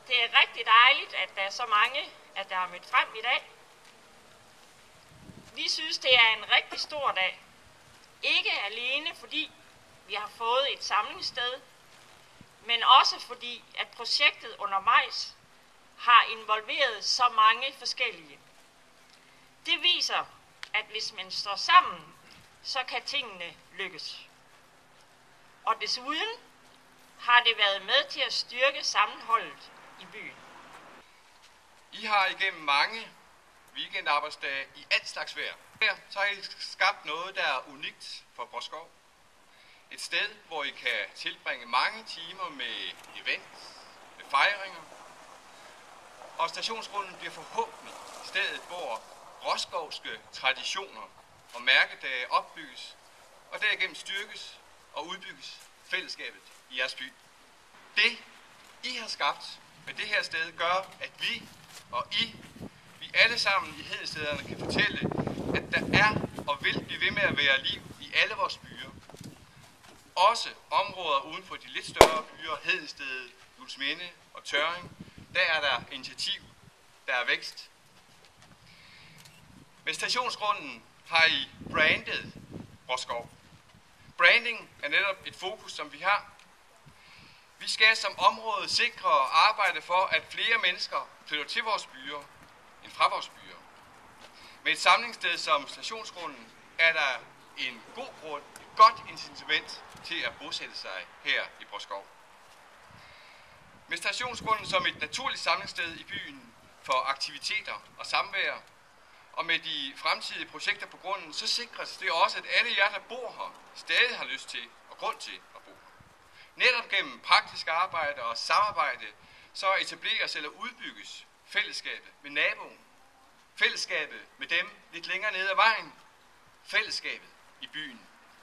Det er rigtig dejligt, at der er så mange, der har mødt frem i dag. Vi synes, det er en rigtig stor dag. Ikke alene fordi vi har fået et samlingssted, men også fordi, at projektet undervejs har involveret så mange forskellige. Det viser, at hvis man står sammen, så kan tingene lykkes. Og desuden har det været med til at styrke sammenholdet i byen. I har igennem mange weekendarbejdsdage i alt slags vejr. Her så har I skabt noget, der er unikt for Broskov. Et sted, hvor I kan tilbringe mange timer med events, med fejringer. Og stationsgrunden bliver forhåbentlig stedet, hvor broskovske traditioner og mærkedage opbygges, og derigennem styrkes og udbygges fællesskabet i jeres by. Det, I har skabt med det her sted, gør, at vi og vi alle sammen i Hedestederne kan fortælle, at der er og vil blive ved med at være liv i alle vores byer. Også områder uden for de lidt større byer, Hedested, Juelsminde og Tørring, der er der initiativ, der er vækst. Med stationsgrunden har I brandet Broskov. Branding er netop et fokus, som vi har. Vi skal som område sikre og arbejde for, at flere mennesker flytter til vores byer end fra vores byer. Med et samlingssted som stationsgrunden er der en god grund, et godt incitament til at bosætte sig her i Broskov. Med stationsgrunden som et naturligt samlingssted i byen for aktiviteter og samvær, og med de fremtidige projekter på grunden, så sikres det også, at alle jer, der bor her, stadig har lyst til og grund til at bo her. Netop gennem praktisk arbejde og samarbejde, så etableres eller udbygges fællesskabet med naboen, fællesskabet med dem lidt længere nede ad vejen, fællesskabet i byen.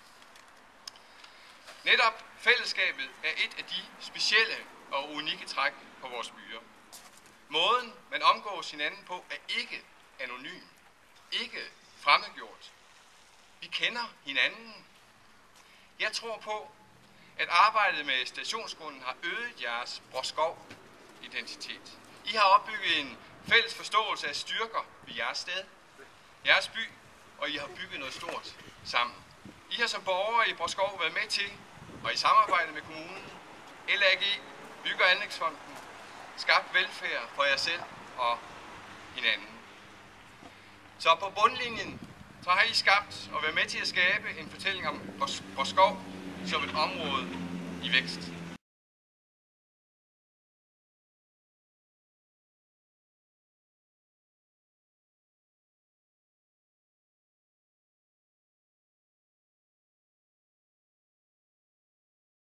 Netop fællesskabet er et af de specielle og unikke træk på vores byer. Måden, man omgås hinanden på, er ikke anonym, ikke fremmedgjort. Vi kender hinanden. Jeg tror på, at arbejdet med stationsgrunden har øget jeres Broskov-identitet. I har opbygget en fælles forståelse af styrker ved jeres sted, jeres by, og I har bygget noget stort sammen. I har som borgere i Broskov været med til, og i samarbejde med kommunen, LAG, Bygge- og Anlægsfonden, skabt velfærd for jer selv og hinanden. Så på bundlinjen, så har I skabt og været med til at skabe en fortælling om Broskov som et område i vækst.